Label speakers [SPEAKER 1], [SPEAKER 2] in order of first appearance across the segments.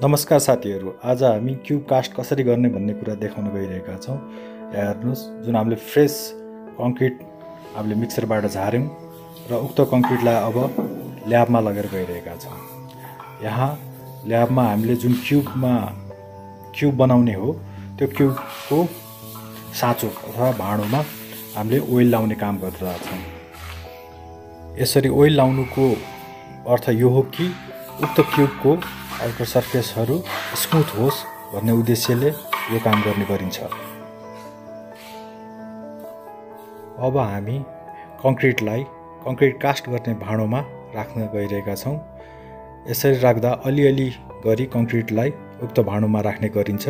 [SPEAKER 1] नमस्कार साथीहरू, आज हामी क्यूब कास्ट कसरी गर्ने भन्ने कुरा देखाउन गइरहेका छौँ। यहाँ हेर्नुहोस्, जुन हामीले फ्रेस कङ्क्रिट हामीले मिक्सरबाट झार्यौँ र उक्त कङ्क्रिटलाई अब ल्याबमा लगेर गइरहेका छौँ। यहाँ ल्याबमा हामीले जुन क्यूब बनाउने हो त्यो क्यूबको साँचो अथवा भाँडोमा हामीले ओइल लाउने काम गरिरहेछौँ। यसरी ओइल लाउनुको अर्थ यो हो कि उक्त क्यूबको आउटर सर्फेसहरू स्मुथ होस् भन्ने उद्देश्यले यो काम गर्ने गरिन्छ। अब हामी कङ्क्रिट कास्ट गर्ने भाँडोमा राख्न गइरहेका छौँ। यसरी राख्दा अलिअलि गरी कङ्क्रिटलाई उक्त भाँडोमा राख्ने गरिन्छ।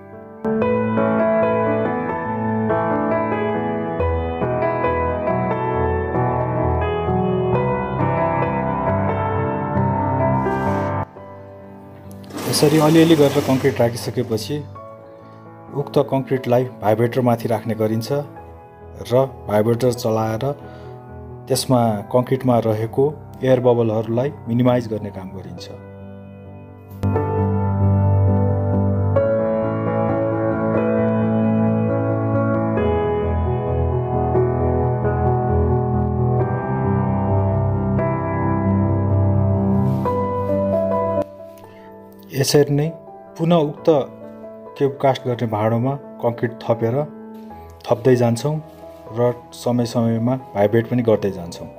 [SPEAKER 1] यसरी अलिअलि गरेर कङ्क्रिट राखिसकेपछि उक्त कङ्क्रिटलाई भाइब्रेटरमाथि राख्ने गरिन्छ र भाइब्रेटर चलाएर त्यसमा कङ्क्रिटमा रहेको एयर बबलहरूलाई मिनिमाइज गर्ने काम गरिन्छ। यसरी नै पुनः उक्त क्यूब कास्ट गर्ने भाँडोमा कङ्क्रिट थप्दै जान्छौँ र समयमा भाइब्रेट पनि गर्दै जान्छौँ।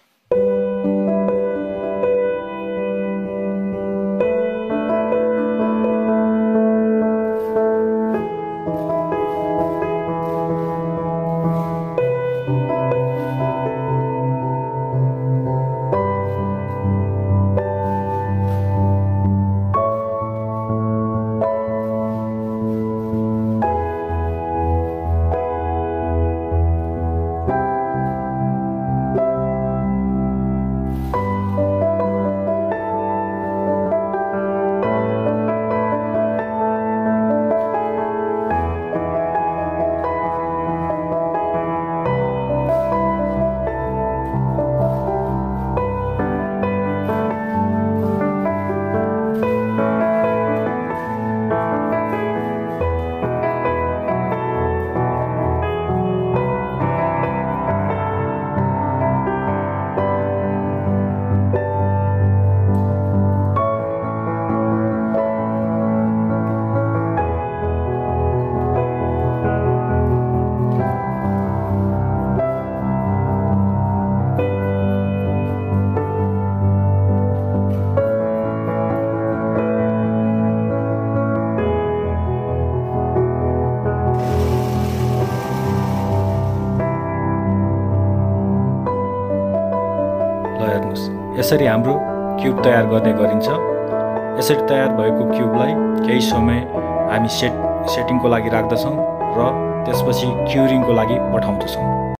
[SPEAKER 1] यसरी हाम्रो क्यूब तयार गर्ने गरिन्छ। यसरी तयार भएको क्यूबलाई केही समय हामी सेटिङको लागि राख्दछौँ र त्यसपछि क्युरिङको लागि पठाउँदछौँ।